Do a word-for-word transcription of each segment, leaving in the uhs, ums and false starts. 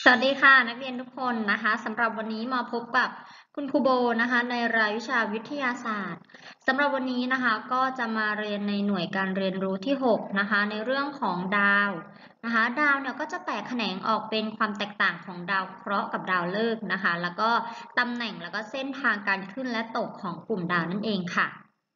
สวัสดีค่ะนักเรียนทุกคนนะคะสำหรับวันนี้มาพบกับคุณครูโบนะคะในรายวิชาวิทยาศาสตร์สำหรับวันนี้นะคะก็จะมาเรียนในหน่วยการเรียนรู้ที่หกนะคะในเรื่องของดาวนะคะดาวเนี่ยก็จะแตกแขนงออกเป็นความแตกต่างของดาวเคราะห์กับดาวฤกษ์นะคะแล้วก็ตำแหน่งแล้วก็เส้นทางการขึ้นและตกของกลุ่มดาวนั่นเองค่ะ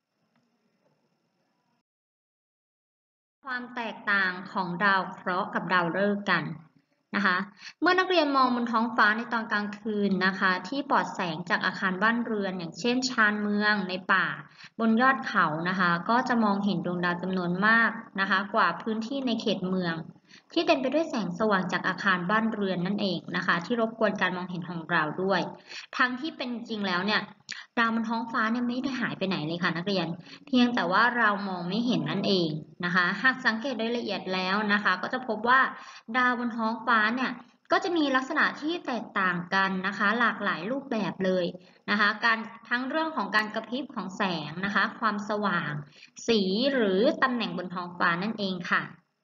ความแตกต่างของดาวเคราะห์กับดาวฤกษ์กันนะคะเมื่อนักเรียนมองบนท้องฟ้าในตอนกลางคืนนะคะที่ปลอดแสงจากอาคารบ้านเรือนอย่างเช่นชานเมืองในป่าบนยอดเขานะคะก็จะมองเห็นดวงดาวจำนวนมากนะคะกว่าพื้นที่ในเขตเมืองที่เต็มไปด้วยแสงสว่างจากอาคารบ้านเรือนนั่นเองนะคะที่รบกวนการมองเห็นของเราด้วยทั้งที่เป็นจริงแล้วเนี่ยดาวบนท้องฟ้าเนี่ยไม่ได้หายไปไหนเลยค่ะนักเรียนเพียงแต่ว่าเรามองไม่เห็นนั่นเองนะคะหากสังเกตโดยละเอียดแล้วนะคะก็จะพบว่าดาวบนท้องฟ้าเนี่ยก็จะมีลักษณะที่แตกต่างกันนะคะหลากหลายรูปแบบเลยนะคะการทั้งเรื่องของการกระพริบของแสงนะคะความสว่างสีหรือตำแหน่งบนท้องฟ้านั่นเองค่ะ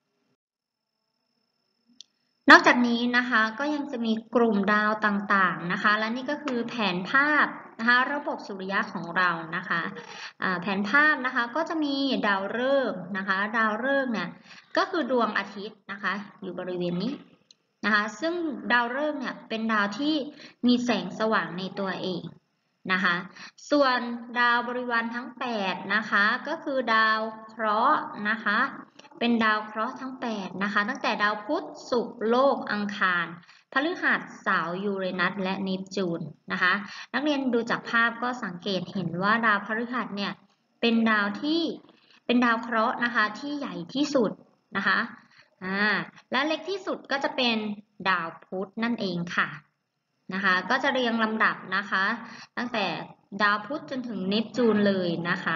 นอกจากนี้นะคะก็ยังจะมีกลุ่มดาวต่างๆนะคะและนี่ก็คือแผนภาพนะคะระบบสุริยะของเรานะคะแผนภาพนะคะก็จะมีดาวฤกษ์นะคะดาวฤกษ์เนี่ยก็คือดวงอาทิตย์นะคะอยู่บริเวณนี้นะคะซึ่งดาวฤกษ์เนี่ยเป็นดาวที่มีแสงสว่างในตัวเองนะคะส่วนดาวบริวารทั้งแปดนะคะก็คือดาวเคราะห์นะคะเป็นดาวเคราะห์ทั้งแปดนะคะตั้งแต่ดาวพุธศุกร์โลกอังคารพฤหัสเสาร์ยูเรนัสและเนปจูนนะคะนักเรียนดูจากภาพก็สังเกตเห็นว่าดาวพฤหัสเนี่ยเป็นดาวที่เป็นดาวเคราะห์นะคะที่ใหญ่ที่สุดนะคะอ่าและเล็กที่สุดก็จะเป็นดาวพุธนั่นเองค่ะนะคะก็จะเรียงลำดับนะคะตั้งแต่ดาวพุธจนถึงเนปจูนเลยนะคะ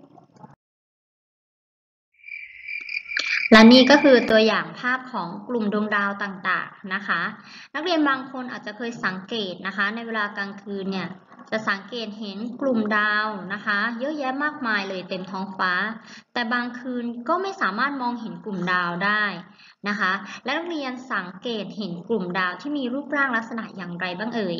และนี่ก็คือตัวอย่างภาพของกลุ่มดวงดาวต่างๆนะคะนักเรียนบางคนอาจจะเคยสังเกตนะคะในเวลากลางคืนเนี่ยจะสังเกตเห็นกลุ่มดาวนะคะเยอะแยะมากมายเลยเต็มท้องฟ้าแต่บางคืนก็ไม่สามารถมองเห็นกลุ่มดาวได้นะคะและนักเรียนสังเกตเห็นกลุ่มดาวที่มีรูปร่างลักษณะอย่างไรบ้างเอ่ย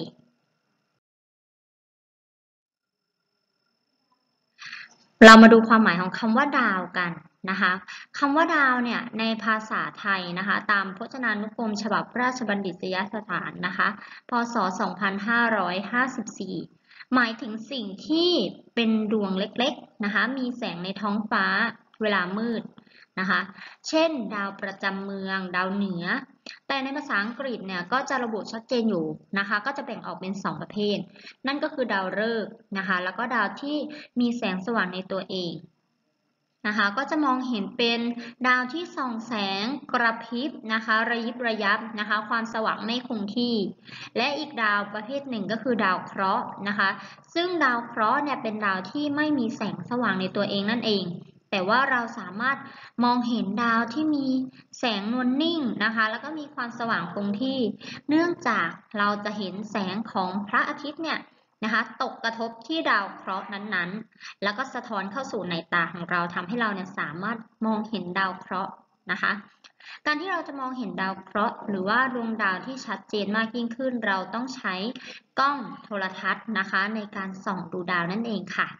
เรามาดูความหมายของคำว่าดาวกันนะคะคำว่าดาวเนี่ยในภาษาไทยนะคะตามพจนานุกรมฉบับราชบัณฑิตยสถานนะคะพศสองพันห้าร้อยห้าสิบสี่หมายถึงสิ่งที่เป็นดวงเล็กๆนะคะมีแสงในท้องฟ้าเวลามืดนะคะเช่นดาวประจำเมืองดาวเหนือแต่ในภาษาอังกฤษเนี่ยก็จะระบุชัดเจนอยู่นะคะก็จะแบ่งออกเป็นสองประเภทนั่นก็คือดาวฤกษ์นะคะแล้วก็ดาวที่มีแสงสว่างในตัวเองนะคะก็จะมองเห็นเป็นดาวที่ส่องแสงกระพริบนะคะระยิบระยับนะคะความสว่างไม่คงที่และอีกดาวประเภทหนึ่งก็คือดาวเคราะห์นะคะซึ่งดาวเคราะห์เนี่ยเป็นดาวที่ไม่มีแสงสว่างในตัวเองนั่นเองแต่ว่าเราสามารถมองเห็นดาวที่มีแสงนวลนิ่งนะคะแล้วก็มีความสว่างคงที่เนื่องจากเราจะเห็นแสงของพระอาทิตย์เนี่ยนะคะตกกระทบที่ดาวเคราะห์นั้นๆแล้วก็สะท้อนเข้าสู่ในตาของเราทำให้เราเนี่ยสามารถมองเห็นดาวเคราะห์นะคะการที่เราจะมองเห็นดาวเคราะห์หรือว่าดวงดาวที่ชัดเจนมากยิ่งขึ้นเราต้องใช้กล้องโทรทัศน์นะคะในการส่องดูดาวนั่นเองค่ะ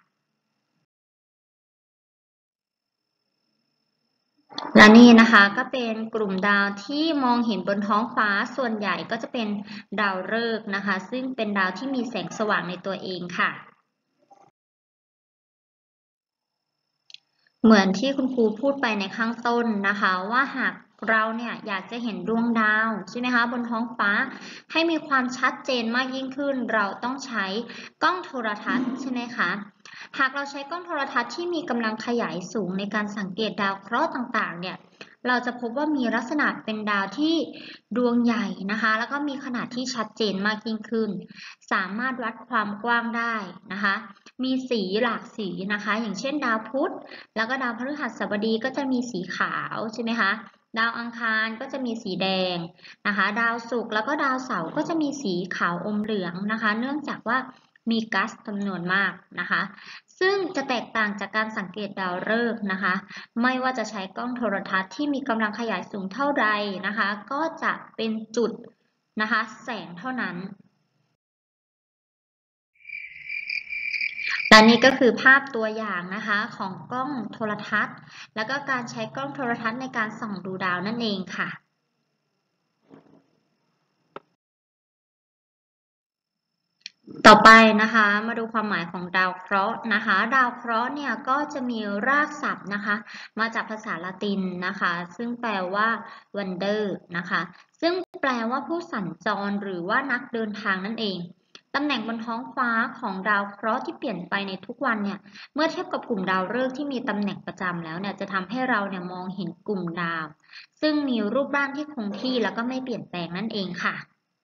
และนี่นะคะก็เป็นกลุ่มดาวที่มองเห็นบนท้องฟ้าส่วนใหญ่ก็จะเป็นดาวฤกษ์นะคะซึ่งเป็นดาวที่มีแสงสว่างในตัวเองค่ะเหมือนที่คุณครูพูดไปในข้างต้นนะคะว่าหากเราเนี่ยอยากจะเห็นดวงดาวใช่ไหมคะบนท้องฟ้าให้มีความชัดเจนมากยิ่งขึ้นเราต้องใช้กล้องโทรทัศน์ใช่ไหมคะหากเราใช้กล้องโทรทัศน์ที่มีกำลังขยายสูงในการสังเกตดาวเคราะห์ต่างๆเนี่ยเราจะพบว่ามีลักษณะเป็นดาวที่ดวงใหญ่นะคะแล้วก็มีขนาดที่ชัดเจนมากยิ่งขึ้นสามารถวัดความกว้างได้นะคะมีสีหลากสีนะคะอย่างเช่นดาวพุธแล้วก็ดาวพฤหัสบดีก็จะมีสีขาวใช่ไหมคะดาวอังคารก็จะมีสีแดงนะคะดาวศุกร์แล้วก็ดาวเสาร์ก็จะมีสีขาวอมเหลืองนะคะเนื่องจากว่ามีก๊าซจำนวนมากนะคะซึ่งจะแตกต่างจากการสังเกตดาวฤกษ์นะคะไม่ว่าจะใช้กล้องโทรทัศน์ที่มีกำลังขยายสูงเท่าใดนะคะก็จะเป็นจุดนะคะแสงเท่านั้นและนี่ก็คือภาพตัวอย่างนะคะของกล้องโทรทัศน์แล้วก็การใช้กล้องโทรทัศน์ในการส่องดูดาวนั่นเองค่ะต่อไปนะคะมาดูความหมายของดาวเคราะห์นะคะดาวเคราะห์เนี่ยก็จะมีรากศัพท์นะคะมาจากภาษาละตินนะคะซึ่งแปลว่า wonder นะคะซึ่งแปลว่าผู้สัญจรหรือว่านักเดินทางนั่นเองตำแหน่งบนท้องฟ้าของดาวเคราะห์ที่เปลี่ยนไปในทุกวันเนี่ยเมื่อเทียบกับกลุ่มดาวฤกษ์ที่มีตำแหน่งประจำแล้วเนี่ยจะทำให้เราเนี่ยมองเห็นกลุ่มดาวซึ่งมีรูปร่างที่คงที่แล้วก็ไม่เปลี่ยนแปลงนั่นเองค่ะ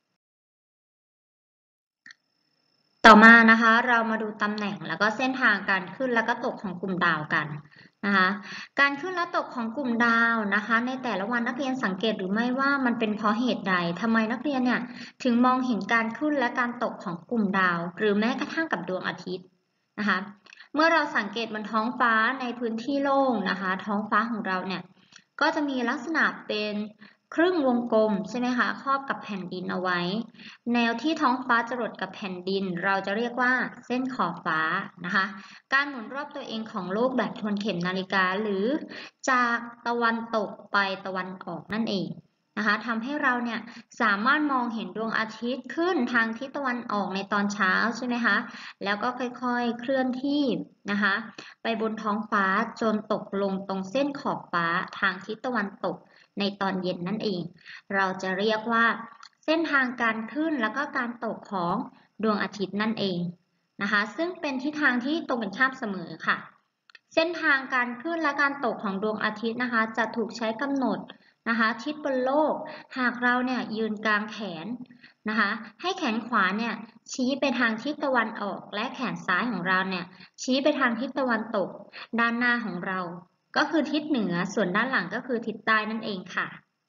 ต่อมานะคะเรามาดูตำแหน่งแล้วก็เส้นทางการขึ้นแล้วก็ตกของกลุ่มดาวกันนะคะการขึ้นและตกของกลุ่มดาวนะคะในแต่ละวันนักเรียนสังเกตหรือไม่ว่ามันเป็นเพราะเหตุใดทำไมนักเรียนเนี่ยถึงมองเห็นการขึ้นและการตกของกลุ่มดาวหรือแม้กระทั่งกับดวงอาทิตย์นะคะเมื่อเราสังเกตบนท้องฟ้าในพื้นที่โล่งนะคะท้องฟ้าของเราเนี่ยก็จะมีลักษณะเป็นครึ่งวงกลมใช่ไหมคะครอบกับแผ่นดินเอาไว้แนวที่ท้องฟ้าจรดกับแผ่นดินเราจะเรียกว่าเส้นขอบฟ้านะคะการหมุนรอบตัวเองของโลกแบบทวนเข็มนาฬิกาหรือจากตะวันตกไปตะวันออกนั่นเองนะคะทำให้เราเนี่ยสามารถมองเห็นดวงอาทิตย์ขึ้นทางทิศตะวันออกในตอนเช้าใช่ไหมคะแล้วก็ค่อยๆเคลื่อนที่นะคะไปบนท้องฟ้าจนตกลงตรงเส้นขอบฟ้าทางทิศตะวันตกในตอนเย็นนั่นเองเราจะเรียกว่าเส้นทางการขึ้นแล้วก็การตกของดวงอาทิตย์นั่นเองนะคะซึ่งเป็นทิศทางที่ตรงกันข้ามเสมอค่ะเส้นทางการขึ้นและการตกของดวงอาทิตย์นะคะจะถูกใช้กำหนดนะคะทิศบนโลกหากเราเนี่ยยืนกลางแขนนะคะให้แขนขวาเนี่ยชี้ไปทางทิศตะวันออกและแขนซ้ายของเราเนี่ยชี้ไปทางทิศตะวันตกด้านหน้าของเราก็คือทิศเหนือส่วนด้านหลังก็คือทิศใต้นั่นเองค่ะ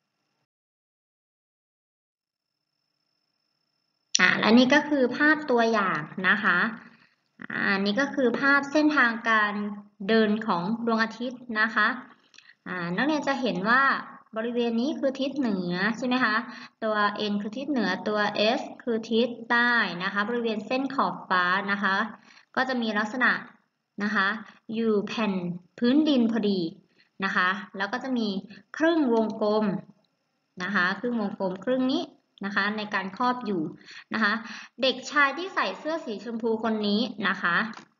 อ่าและนี่ก็คือภาพตัวอย่างนะคะอันนี้ก็คือภาพเส้นทางการเดินของดวงอาทิตย์นะคะอ่านักเรียนจะเห็นว่าบริเวณนี้คือทิศเหนือใช่ไหมคะตัว N คือทิศเหนือตัว S คือทิศใต้นะคะบริเวณเส้นขอบฟ้านะคะก็จะมีลักษณะนะคะอยู่แผ่นพื้นดินพอดีนะคะแล้วก็จะมีครึ่งวงกลมนะคะครึ่งวงกลมครึ่งนี้นะคะในการครอบอยู่นะคะเด็กชายที่ใส่เสื้อสีชมพูคนนี้นะคะ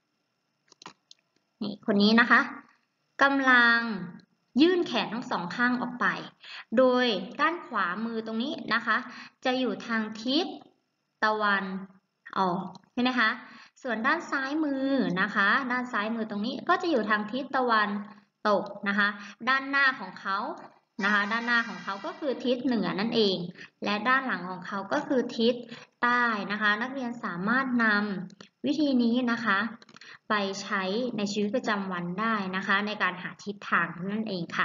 นี่คนนี้นะคะกำลังยื่นแขนทั้งสองข้างออกไปโดยด้านขวามือตรงนี้นะคะจะอยู่ทางทิศตะวันออกใช่ไหมคะส่วนด้านซ้ายมือนะคะด้านซ้ายมือตรงนี้ก็จะอยู่ทางทิศตะวันตกนะคะด้านหน้าของเขานะคะด้านหน้าของเขาก็คือทิศเหนือนั่นเองและด้านหลังของเขาก็คือทิศใต้นะคะนักเรียนสามารถนำวิธีนี้นะคะไปใช้ในชีวิตประจำวันได้นะคะในการหาทิศทางนั่นเองค่ะ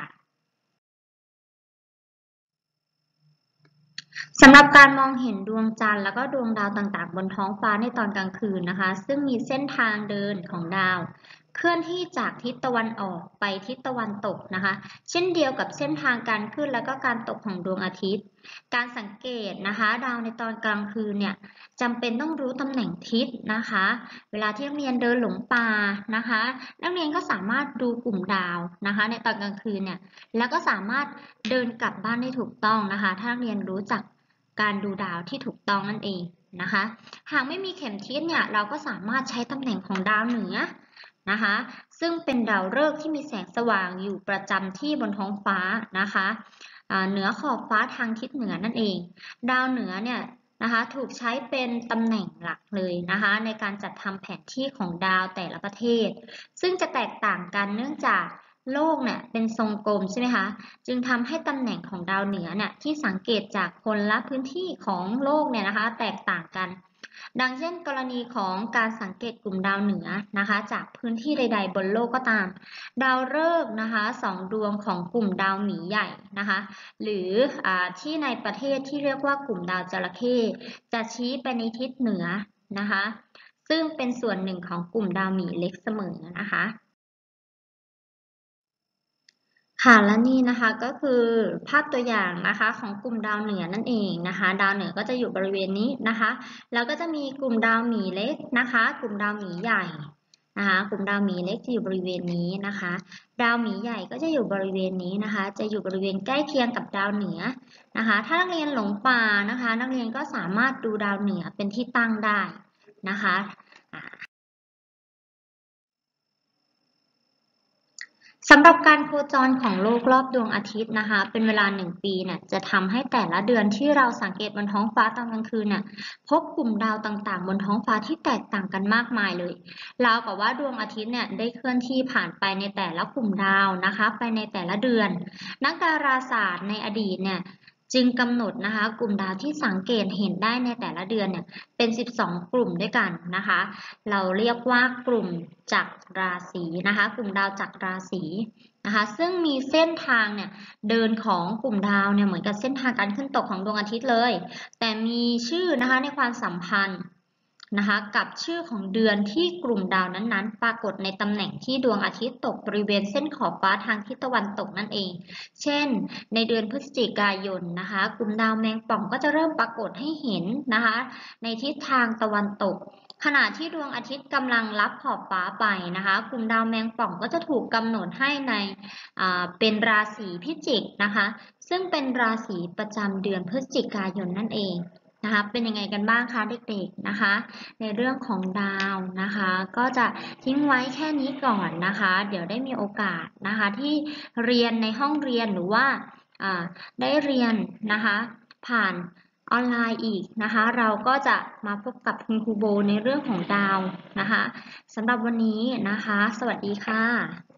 สำหรับการมองเห็นดวงจันทร์แล้วก็ดวงดาวต่างๆบนท้องฟ้าในตอนกลางคืนนะคะซึ่งมีเส้นทางเดินของดาวเคลื่อนที่จากทิศตะวันออกไปทิศตะวันตกนะคะเช่นเดียวกับเส้นทางการขึ้นแล้วก็การตกของดวงอาทิตย์การสังเกตนะคะดาวในตอนกลางคืนเนี่ยจำเป็นต้องรู้ตำแหน่งทิศนะคะเวลาที่นักเรียนเดินหลงป่านะคะนักเรียนก็สามารถดูกลุ่มดาวนะคะในตอนกลางคืนเนี่ยแล้วก็สามารถเดินกลับบ้านได้ถูกต้องนะคะถ้านักเรียนรู้จักการดูดาวที่ถูกต้องนั่นเองนะคะหากไม่มีเข็มทิศเนี่ยเราก็สามารถใช้ตำแหน่งของดาวเหนือนะคะซึ่งเป็นดาวฤกษ์ที่มีแสงสว่างอยู่ประจำที่บนท้องฟ้านะคะเหนือขอบฟ้าทางทิศเหนือนั่นเองดาวเหนือเนี่ยนะคะถูกใช้เป็นตำแหน่งหลักเลยนะคะในการจัดทำแผนที่ของดาวแต่ละประเทศซึ่งจะแตกต่างกันเนื่องจากโลกเนี่ยเป็นทรงกลมใช่ไหมคะจึงทำให้ตำแหน่งของดาวเหนือเนี่ยที่สังเกตจากคนละพื้นที่ของโลกเนี่ยนะคะแตกต่างกันดังเช่นกรณีของการสังเกตกลุ่มดาวเหนือนะคะจากพื้นที่ใดๆบนโลกก็ตามดาวฤกษ์นะคะสองดวงของกลุ่มดาวหมีใหญ่นะคะหรืออที่ในประเทศที่เรียกว่ากลุ่มดาวจระเข้จะชี้ไปในทิศเหนือนะคะซึ่งเป็นส่วนหนึ่งของกลุ่มดาวหมีเล็กเสมอนะคะค่ะและนี่นะคะก็คือภาพตัวอย่างนะคะของกลุ่มดาวเหนือนั่นเองนะคะดาวเหนือก็จะอยู่บริเวณนี้นะคะแล้วก็จะมีกลุ่มดาวหมีเล็กนะคะกลุ่มดาวหมีใหญ่นะคะกลุ่มดาวหมีเล็กจะอยู่บริเวณนี้นะคะดาวหมีใหญ่ก็จะอยู่บริเวณนี้นะคะจะอยู่บริเวณใกล้เคียงกับดาวเหนือนะคะถ้านักเรียนหลงป่านะคะนักเรียนก็สามารถดูดาวเหนือเป็นที่ตั้งได้นะคะสำหรับการโคจรของโลกรอบดวงอาทิตย์นะคะเป็นเวลาหนึ่งปีเนี่ยจะทำให้แต่ละเดือนที่เราสังเกตบนท้องฟ้าตอนกลางคืนเนี่ยพบกลุ่มดาวต่างๆบนท้องฟ้าที่แตกต่างกันมากมายเลยราวกับว่าดวงอาทิตย์เนี่ยได้เคลื่อนที่ผ่านไปในแต่ละกลุ่มดาวนะคะไปในแต่ละเดือนนักดาราศาสตร์ในอดีตเนี่ยจึงกำหนดนะคะกลุ่มดาวที่สังเกตเห็นได้ในแต่ละเดือนเนี่ยเป็นสิบสองกลุ่มด้วยกันนะคะเราเรียกว่ากลุ่มจักรราศีนะคะกลุ่มดาวจักรราศีนะคะซึ่งมีเส้นทางเนี่ยเดินของกลุ่มดาวเนี่ยเหมือนกับเส้นทางการขึ้นตกของดวงอาทิตย์เลยแต่มีชื่อนะคะในความสัมพันธ์นะคะกับชื่อของเดือนที่กลุ่มดาวนั้นๆปรากฏในตำแหน่งที่ดวงอาทิตย์ตกบริเวณเส้นขอบฟ้าทางทิศตะวันตกนั่นเองเช่นในเดือนพฤศจิกายนนะคะกลุ่มดาวแมงป่องก็จะเริ่มปรากฏให้เห็นนะคะในทิศทางตะวันตกขณะที่ดวงอาทิตย์กำลังลับขอบฟ้าไปนะคะกลุ่มดาวแมงป่องก็จะถูกกำหนดให้ในเป็นราศีพิจิกนะคะซึ่งเป็นราศีประจำเดือนพฤศจิกายนนั่นเองนะคะเป็นยังไงกันบ้างคะเด็กๆนะคะในเรื่องของดาวนะคะก็จะทิ้งไว้แค่นี้ก่อนนะคะเดี๋ยวได้มีโอกาสนะคะที่เรียนในห้องเรียนหรือว่าได้เรียนนะคะผ่านออนไลน์อีกนะคะเราก็จะมาพบกับคุณครูโบในเรื่องของดาวนะคะสำหรับวันนี้นะคะสวัสดีค่ะ